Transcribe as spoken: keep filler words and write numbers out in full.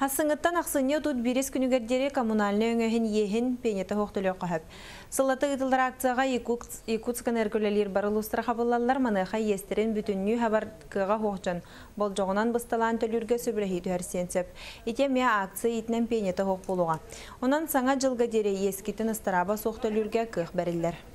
Хасыңыттан ақсыне тут бирес күнігердері коммунальны өңөһін ехін пенеті хоқтылы қағып. Сылаты ұтылдар акцияға Якутскан әркөлелер барылыстыра қабылалар маныға естерін бүтінні хабар кыға хоқчан. Бол жоғынан бұсталан төлірге сөбірәхи түхәрсенсеп. Ете мя акция етінен пенеті хоқ болуға. Онан саңа жылға дере ескетін ыстыраба соқтылырге кық бәрілдер.